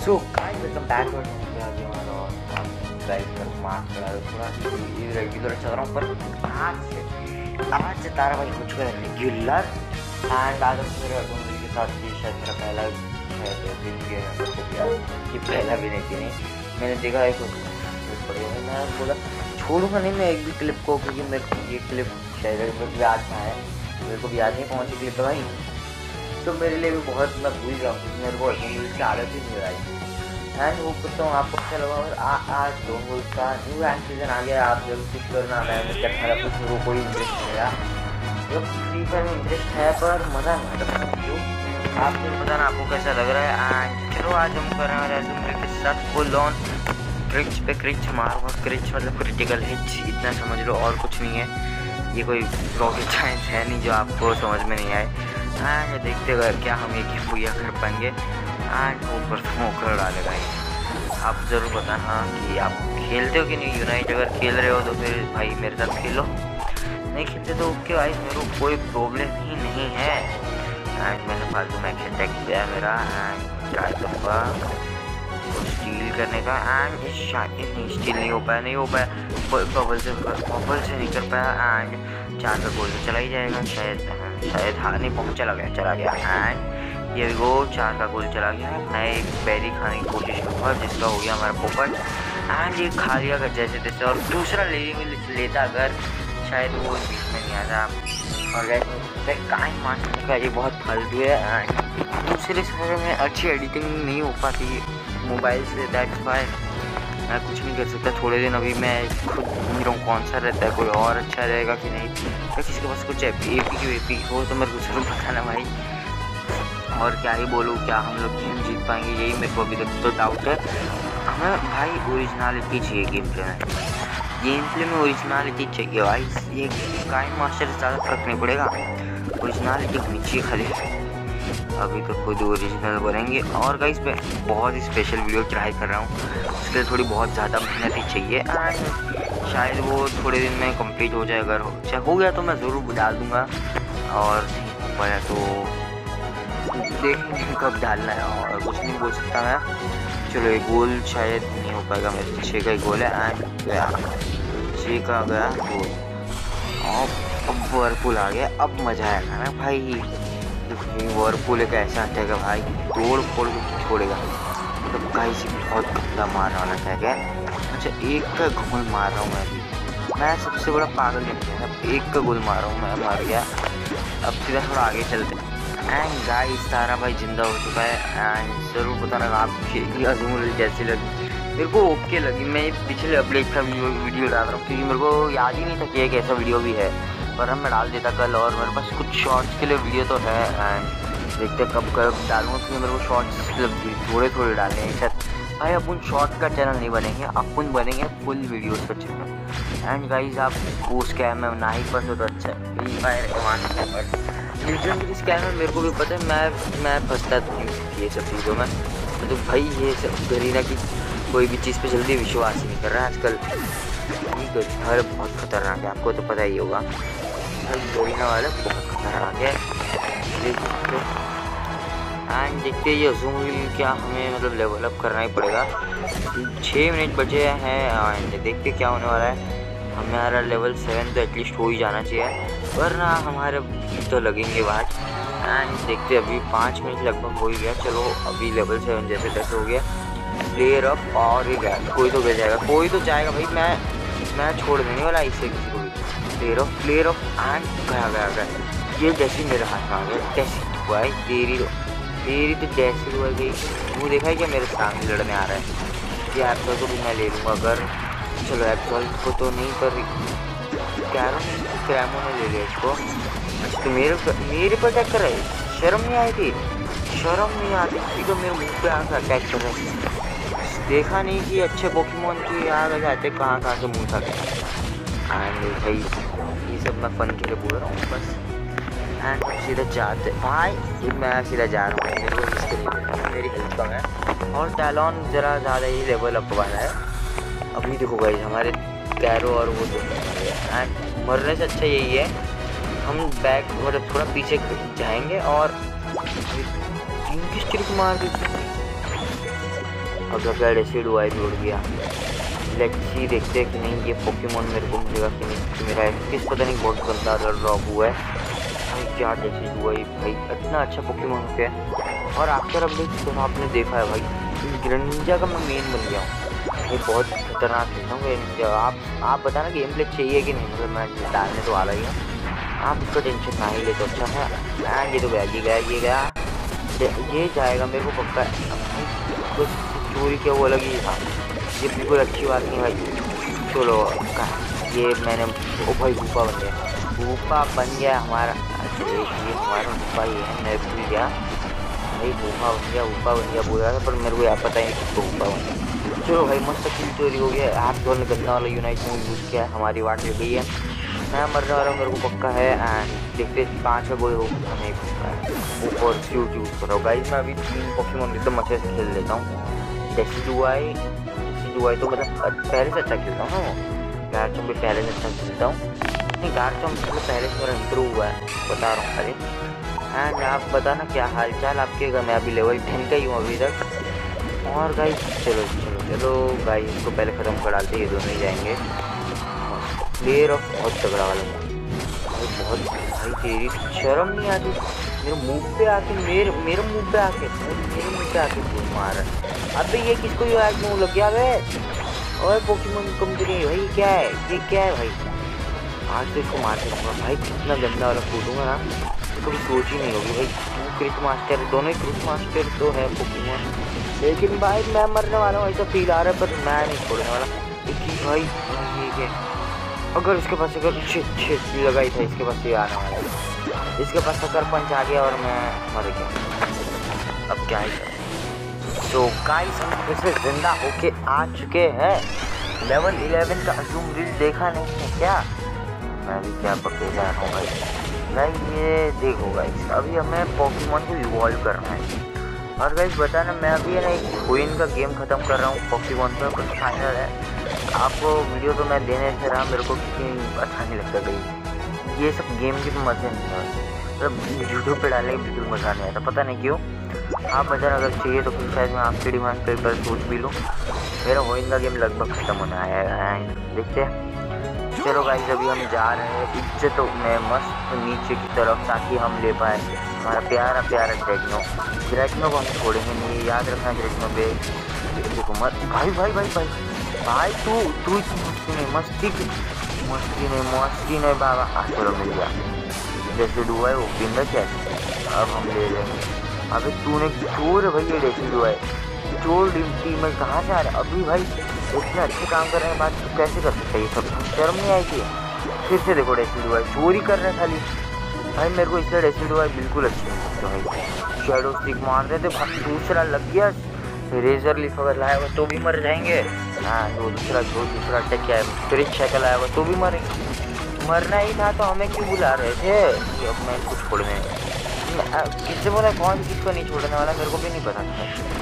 So guys welcome back to थोड़ा regular चल रहा हूँ, पर आज से तारा भाई हो चुका है रेगुलर। एंड आज हम मेरे अगुन के साथ ये शायद मेरा पहला दिन ये पहला भी नहीं मैंने देखा है कुछ बढ़िया। मैं बोला छोड़ूंगा नहीं मैं एक भी क्लिप को, क्योंकि मेरे को ये क्लिप शायद याद ना है, मेरे को भी याद नहीं कौन सी क्लिप है भाई। तो मेरे लिए भी बहुत मैं भूल गया हूँ, क्योंकि मेरे को की आदत ही नहीं आई। एंड वो करता हूँ आपको अच्छा लगा। और आज डोंगल का न्यू एंड सीजन आ गया, आप जब कुछ करना मैं क्या खा कुछ मेरे को कोई इंटरेस्ट नहीं रहा। जब फ्री फायर में इंटरेस्ट है पर मज़ा नहीं आता। क्यों आप मुझे बताना आपको कैसा लग रहा है। एंड चलो आज हम कर रहे हैं मेरे के साथ फुल ऑन क्रिच पे क्रिच मारूंगा। क्रिच मतलब क्रिटिकल हिट, इतना समझ लो और कुछ नहीं है। ये कोई रॉकेट साइंस है नहीं जो आपको समझ में नहीं आए। एंड देखते हुए क्या हम एक ही पूजा कर पाएंगे। एंड ऊपर स्मोकर डालेगा। आप ज़रूर बताना कि आप खेलते हो कि नहीं यूनाइट। अगर खेल रहे हो तो फिर भाई मेरे साथ खेलो, नहीं खेलते तो ओके भाई, मेरे को कोई प्रॉब्लम ही नहीं है। एंड मैंने फालतू में अटैक किया मेरा। एंड ट्राई करूँगा स्टील करने का। एंड शायद नहीं स्टील नहीं हो पाया, बबल से नहीं कर पाया। एंड 4 का गोल तो चला ही जाएगा शायद हाँ नहीं पहुँच चला गया। एंड ये वो 4 का गोल चला गया। मैं एक बेरी खाने की कोशिश करूँगा जिसका हो गया हमारा पोपट। एंड ये खा लिया अगर जैसे तैसे, और दूसरा लेता अगर शायद वो बीच में नहीं आता। और वैसे काई मारने का ये बहुत फालतू है। दूसरे शहर में अच्छी एडिटिंग नहीं हो पाती मोबाइल से, दैट्स वाई मैं कुछ नहीं कर सकता। थोड़े दिन अभी मैं खुद घूम रहा हूँ कौन सा रहता है, कोई और अच्छा रहेगा कि नहीं, या किसी के पास कुछ एपी हो तो मेरे को जरूर बताना भाई। और क्या ही बोलूँ, क्या हम लोग गेम जीत पाएंगे यही मेरे को अभी तक तो डाउट है। हमें भाई ओरिजिनलिटी चाहिए गेम प्ले में ओरिजिनलिटी चाहिए भाई। ये काइन मास्टर से ज़्यादा फर्क नहीं पड़ेगा, ओरिजिनलिटी होनी चाहिए खाली। अभी तो खुद ओरिजिनल बनेंगे। और गाइस मैं बहुत ही स्पेशल वीडियो ट्राई कर रहा हूँ, उसके लिए थोड़ी बहुत ज़्यादा मेहनत ही चाहिए। एंड शायद वो थोड़े दिन में कंप्लीट हो जाए। अगर हो गया तो मैं ज़रूर डाल दूँगा, और नहीं हो पाया तो देखेंगे कब डालना है। और कुछ नहीं बोल सकता मैं। चलो ये गोल शायद नहीं हो पाएगा, मेरे 6 का ही गोल है। एंड गया 6 का गया गोल। अब वर्लपूल आ गया, अब मज़ा आएगा ना भाई। वर्लपूल एक ऐसा अटैक है भाई, तोड़ फोड़ के छोड़ेगा। तो गाइस बहुत गंदा मारने वाला अटैक है। अच्छा एक का गोल मार रहा हूँ मैं अभी, मैं सबसे बड़ा पागल नहीं, एक का गोल मार रहा हूँ मैं, मर गया। अब सीधा थोड़ा आगे चलते हैं। एंड गाइस तारा भाई जिंदा हो चुका है। एंड ज़रूर बताना आपकी अजूमल कैसी लगी। मेरे को ओके लगी। मैं पिछले अपडेट का वीडियो डाल रहा हूँ, क्योंकि मेरे को याद ही नहीं था कि एक ऐसा वीडियो भी है, पर मैं डाल देता कल। और मेरे पास कुछ शॉर्ट्स के लिए वीडियो तो है। एंड देखते कब डालूँगा, क्योंकि मेरे को शॉर्ट्स थोड़े डालने हैं शायद। भाई अपन शॉर्ट का चैनल नहीं बनेंगे, अपन बनेंगे फुल वीडियोज़ का चैनल। एंड गाइस आप वो स्कैम में ना ही फंसो तो अच्छा है। फ्री फायर लीजेंडरी स्कैम में मेरे को भी पता है, मैं फंसता तो नहीं ये सब चीज़ों में। तो भाई ये सब गरीना की कोई भी चीज़ पे जल्दी विश्वास ही नहीं कर रहा है आजकल। हर बहुत खतरनाक है, आपको तो पता ही होगा। गरीना वाले बहुत खतरनाक है। एंड देखते ये जूम क्या हमें मतलब लेवल अप करना ही पड़ेगा। 6 मिनट बचे हैं। एंड देखते क्या होने वाला है। हमारा लेवल 7 तो एटलीस्ट हो ही जाना चाहिए, वरना हमारे तो लगेंगे बात। एंड देखते अभी 5 मिनट लगभग हो ही गया। चलो अभी लेवल 7 जैसे तैसे हो गया। प्लेयर अप और ही गया, कोई तो जाएगा भाई। मैं छोड़ देने वाला इसे किसी को भी। प्लेयर ऑफ एंड गया। ये जैसे मेरे हाथ में आ गया, कैसे हुआ है तेरी तो जैसे हुआ गई। वो देखा है क्या मेरे सामने लड़ने आ रहा है। ये एप्पल को भी मैं ले लूँगा अगर, चलो एप्पल को तो नहीं, पर क्रैमो ने ले लिया इसको। अच्छा तो मेरे पर अटैक कर रहा है, शर्म नहीं आई थी, शर्म नहीं आती थी तो मेरे मुंह पे आकर अटैक कर रहा है। देखा नहीं कि अच्छे पोकेमॉन की आगे जाते कहाँ से मुँह था। एंड भाई ये सब मैं फन के लिए बोल रहा हूँ बस। एंड सीधा जाते भाई, मैं सीधा जा रहा हूँ, मेरे को इसके लिए मेरी हेल्प कम है। और टैलॉन ज़रा ज़्यादा ही लेवल अप वाला है। अभी देखो भाई हमारे कैरो और वो दोनों। एंड मरने से अच्छा यही है हम बैक मतलब थोड़ा पीछे जाएंगे और 3 की स्ट्रिक मार देते। अगर क्या डेसिडुआई भी उड़ गया। लेट्स सी, देखते हैं कि नहीं ये पोकेमॉन मेरे को मिलेगा कि नहीं। कि मेरा किस पता नहीं बहुत गंदा ड्रॉप हुआ है भाई। क्या डेसिडुआई भाई, इतना अच्छा पोकेमॉन हो गया। और आफ्टर अपडेट तो आपने देखा है भाई, ग्रेनिंजा का मैं मेन बन गया हूँ। ये बहुत खतरनाक खेलता हूँ ग्रेनिंजा। आप बताना गेम प्ले चाहिए कि नहीं, मतलब मैं डालने तो वाला ही हूँ, आप उसका टेंशन ना ही ले तो अच्छा है। ये तो गया, ये गया, ये गया, ये जाएगा मेरे को पक्का है। कुछ चोरी क्या वो अलग ही था, ये बिल्कुल अच्छी बात नहीं भाई। चलो ये मैंने, ओ भाई भूपा बन गया, भूपा बन गया हमारा। ये हमारा भूपा ही है, मैं भूल गया भाई। भूपा बन गया, भूपा बन गया बोल रहा था, पर मेरे को यहाँ पता है किसको भूपा बन गया। चलो भाई मस्त किल चोरी हो गया। आप दोनों ने गंदा वाला यूनाइट में यूज़ किया है, हमारी वाट लग गई है। मैं मरने वाला हूँ, मेरे को पक्का है। एंड देखते 5 गोल हो हमें ऊपर फ्यूज यूज़ करो गाइस। मैं अभी 3 पोकेमॉन एकदम अच्छे से खेल लेता हूँ। डेसिडुआई तो मतलब पहले से अच्छा खेलता हूँ ना। गार्चम्प भी पहले से अच्छा खेलता हूँ, नहीं गार्चम्प मतलब पहले से मेरा इंप्रूव हुआ है, बता रहा हूँ खाली। एंड आप बताना क्या हाल चाल आपके। मैं अभी लेवल 10 का ही हूँ अभी तक। और गाइस चलो चलो चलो गाइस, इसको पहले ख़त्म कर डालते, ये दोनों ही जाएंगे। प्लेयर ऑफ बहुत तगड़ा वाला भाई, बहुत भाई। तेरी शर्म नहीं आती मेरे मुंह पे आके, मेरे मुंह पे आके, मेरे मुंह पे आके खूब मार। अबे ये किसको ये आज मुँह लग गया बे। और पोकेमॉन कंपनी भाई क्या है, ये क्या है भाई। आज तो इसको मार के रहूँगा भाई, कितना गंदा वाला कूदूँगा ना, तो कभी सोच ही नहीं होगी भाई। तू क्रिक मास्टर, दोनों ही क्रिक मास्टर तो है पोकेमॉन, लेकिन भाई मैं मरने वाला हूँ ऐसा फील आ रहा है, पर मैं नहीं छोड़ने वाला। देखिए भाई ठीक है, अगर इसके पास अगर शिट लगा ही था, इसके पास ये आने वाला है, इसके पास सकर पंच आ गया और मैं मर गया। अब क्या ही तो गाइस, हम फिर से जिंदा होके आ चुके हैं। लेवल 11 का अजूम रील देखा नहीं है क्या? मैं भी क्या पके जा रहा हूँ गाइस। ये देखो गाइस, अभी हमें पोकेमॉन को इवॉल्व करना है। और गाइस बताना, मैं अभी है ना एक क्वीन का गेम खत्म कर रहा हूँ पोकेमॉन का, कुछ फाइनल है। आपको वीडियो तो मैं देने से रहा मेरे को, क्योंकि अच्छा नहीं लगता भाई ये सब गेम के तो मज़े नहीं आते, मतलब यूट्यूब पे डालने के बिल्कुल मज़ा नहीं आता, पता नहीं क्यों। आप बताना अगर चाहिए तो फिर शायद मैं आपकी डिमांड पे एक बार सोच भी लूँ। मेरा होइन का गेम लगभग ख़त्म होने आया है, देखते हैं। चलो गाइस अभी हम जा रहे हैं इज्जतों में मस्त नीचे की तरफ, ताकि हम ले पाए हमारा प्यारा प्यारा ग्रेटनो को हम छोड़ेंगे नहीं, याद रखना ग्रेटनो पे। देखो मत भाई भाई भाई भाई भाई, तू इतनी मस्ती नहीं बाबा। चलो मिल गया, डेसिडुआई वो बिंदा क्या, अब हम ले लेंगे। अभी तूने चोर है भाई, ये डेसिडुआई चोर टीम में कहाँ से आ रहा है अभी भाई। उतने अच्छे काम कर रहे हैं, बात तो कैसे कर सकते हैं ये सब, शर्म नहीं आई थी। फिर से देखो डेसिडुआई चोरी कर रहे हैं खाली भाई, मेरे को इसलिए डेसिडुआई बिल्कुल अच्छे नहीं लगते भाई। शैडो स्टिक मार रहे थे, दूसरा लग गया, रेजर लीफ अगर लाया हुआ तो भी मर जाएंगे। हाँ जो दूसरा अटैक क्या है, फ्रिज साइकिल आया हुआ तो भी मरेंगे। मरना ही था तो हमें क्यों बुला रहे थे। अब मैं इसको छोड़ने किससे बोला, कौन किसको नहीं छोड़ने वाला, मेरे को भी नहीं पता था।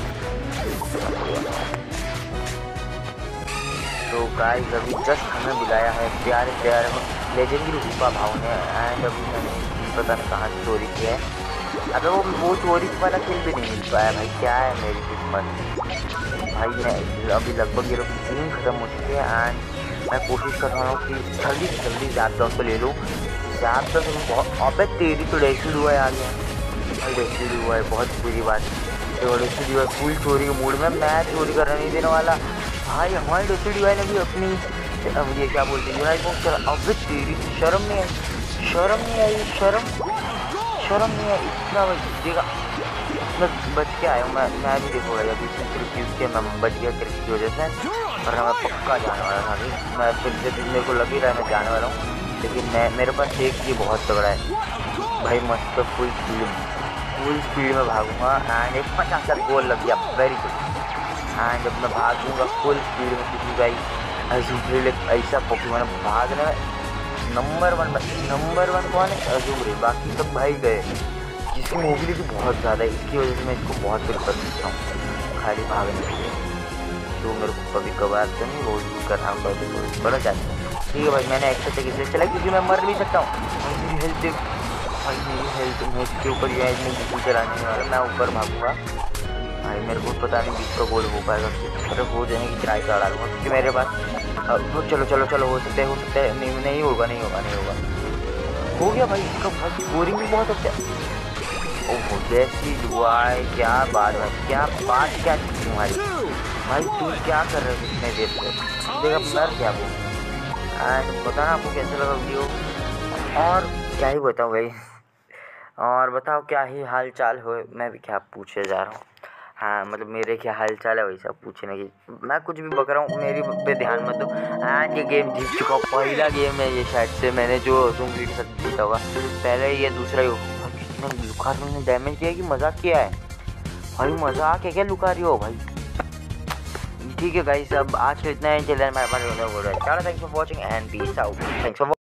तो गाइस अभी जस्ट हमें बुलाया है प्यारे प्यारे लेजेंडरी रूपा भाव ने, एंड अभी मैंने पता नहीं कहाँ से चोरी किया है। अगर वो चोरी वाला खेल भी नहीं मिल पाया भाई, क्या है मेरी किस्मत भाई। मैं अभी लगभग ये लोग 3 खत्म हो चुके हैं, एंड मैं कोशिश कर रहा हूँ कि जल्दी से जल्दी ज़्यादा को ले लूँ। ज़्यादा बहुत अबे तेरी तो डेसिडुआई आ गया भाई, डेसिडुआई बहुत बुरी बात है। तो डेसिडुआई फुल चोरी के मूड में, मैं चोरी करने नहीं देने वाला भाई। हमारे डेसिडुआई ने भी अपनी ये क्या बोलते हैं यूनाइट को चला। अब तेरी शर्म नहीं आई, शर्म नहीं है इतना देखा। मैं बच के आया हूँ, मैं भी देखो भाई अभी सिर्फ यूज़ किया, मैं बच गया क्रिक की वजह से, वरना मैं पक्का जाने वाला था अभी। मैं फिर से मेरे को लग ही रहा है मैं जाने वाला हूँ, लेकिन मेरे पास एक ये बहुत तगड़ा है भाई, मस्त फुल स्पीड में भागूंगा, एंड एक 50 गोल लग गया, वेरी गुड। एंड जब मैं भागूंगा फुल स्पीड में, क्योंकि भाई ऐसा पोकेमॉन भागने में नंबर वन कौन है, अजूबरी, बाकी सब भाई गए, जिसकी मोबिलिटी बहुत ज़्यादा है, इसकी वजह से मैं इसको बहुत प्रेफर करता हूँ खाली भागने के लिए। तो मेरे को कभी कभार तो नहीं रोज यूज कर रहा हूँ, कभी बड़ा जाता है। ठीक है भाई, मैंने एक्स्ट्रा तक इसलिए चला क्योंकि मैं मर भी सकता हूँ। मेरी हेल्थ भाई, मेरी हेल्थ मैं इसके ऊपर जो है बिल्कुल चलाने वाला, मैं ऊपर भागूंगा भाई, मेरे को पता नहीं 20 का गोल हो पाएगा, अरे हो जाने की ट्राई करा लूँगा क्योंकि मेरे पास चलो चलो चलो हो सकता है नहीं होगा हो गया भाई। इसका स्कोरिंग भी बहुत अच्छा। ओहो जैसी दुआएं, क्या बात है, क्या थी तुम्हारी भाई, तू क्या कर रहे हो इतने देर से, देखा मर क्या वो। एंड बताना आपको कैसा लगा वीडियो, और क्या ही बताऊँ भाई, और बताओ क्या ही हाल चाल हो। मैं भी क्या पूछे जा रहा हूँ, हाँ मतलब मेरे क्या हाल चाल है वही सब पूछने की, मैं कुछ भी बक रहा हूँ, मेरी पे ध्यान मत दो। एंड ये गेम जीत चुका हूँ, पहला गेम है ये शायद से मैंने जो जूमरी के साथ जीता होगा, पहले ये दूसरा ही होगा। कितना लुकार ने डैमेज दिया कि मजाक किया है भाई, मजाक है क्या लुका रही हो भाई। ठीक है गाइस, अब आज के इतना ही, चैनल में चलो thanks for watching and peace out, thanks for